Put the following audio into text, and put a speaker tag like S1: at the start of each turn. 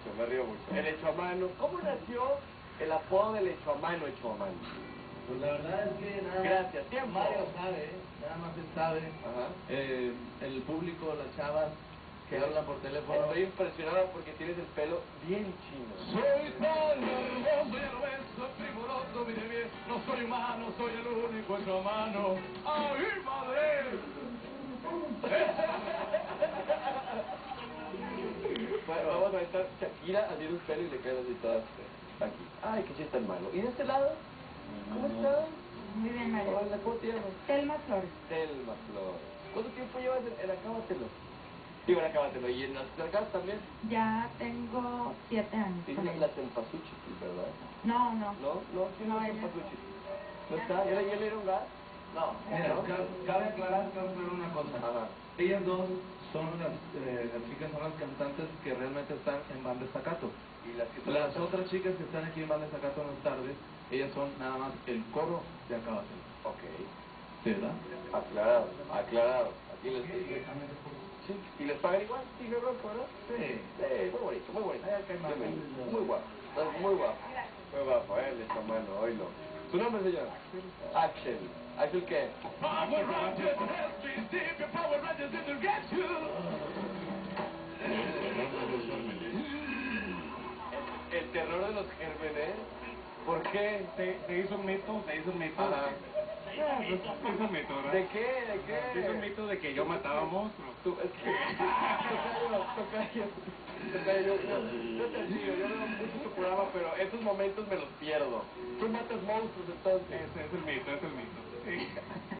S1: me río mucho. El hecho a mano. ¿Cómo nació el apodo del hecho a mano, hecho a mano?
S2: Pues la verdad es que nada.
S1: Gracias, tiempo.
S2: Mario sabe, nada más él sabe.
S1: Ajá.
S2: El público, las chavas que hablan por teléfono.
S1: Estoy impresionado porque tienes el pelo bien chino.
S2: Soy tan hermoso, ya lo ves, soy primoroso, mire bien, no soy humano, soy el único hecho a mano. ¡Ay, madre!
S1: Bueno, vamos a estar Shakira haciendo un pelo y le quedan así todas aquí. Ay, qué chiste tan malo. ¿Y de este lado? ¿Cómo estás?
S3: Muy bien, Mario.
S1: Hola, ¿cómo te llamas?
S3: Telma Flores.
S1: Telma Flores. ¿Cuánto tiempo llevas en Acábatelo? Digo, en Acábatelo. ¿Y en las cercanas también?
S3: Ya tengo 7 años.
S1: Sí,
S3: con ella.
S1: la Cempasúchil, ¿verdad?
S3: No, no.
S1: ¿No? No, sí, no,
S3: No,
S1: es
S3: ella-
S1: Cempasúchil. ¿No está? ¿Ya le dieron gas?
S2: No, mira,
S1: ¿No?
S2: cabe aclarar una cosa.
S1: Ajá.
S2: Ellas dos son las chicas, son las cantantes que realmente están en Banda Staccato.
S1: Y las que
S2: Las otras chicas que están aquí en Banda Staccato en las tardes, ellas son nada más el coro de Acábatelo.
S1: Ok.
S2: ¿Sí, verdad?
S1: Aclarado, aclarado. Aquí les sí. ¿Y les pagan igual? Sí, no bronco, ¿verdad?
S2: Sí.
S1: Muy bonito, muy bonito.
S2: Ay, qué mal.
S1: Muy guapo. Muy guapo. Muy guapo, le está mano, oílo. ¿Su nombre, señor? Axel. ¿Axel qué? El terror de los gérmenes. ¿Por qué?
S4: Se hizo un mito,
S1: Ajá.
S4: Se hizo un mito, ¿verdad?
S1: ¿De qué? ¿De qué?
S4: Se hizo un mito de que yo mataba monstruos.
S1: Tú, es que... Tocayo, yo te sigo, yo veo mucho tu programa, pero esos momentos me los pierdo. Tú matas monstruos, entonces.
S4: Ese es el mito, ese es el mito. Sí.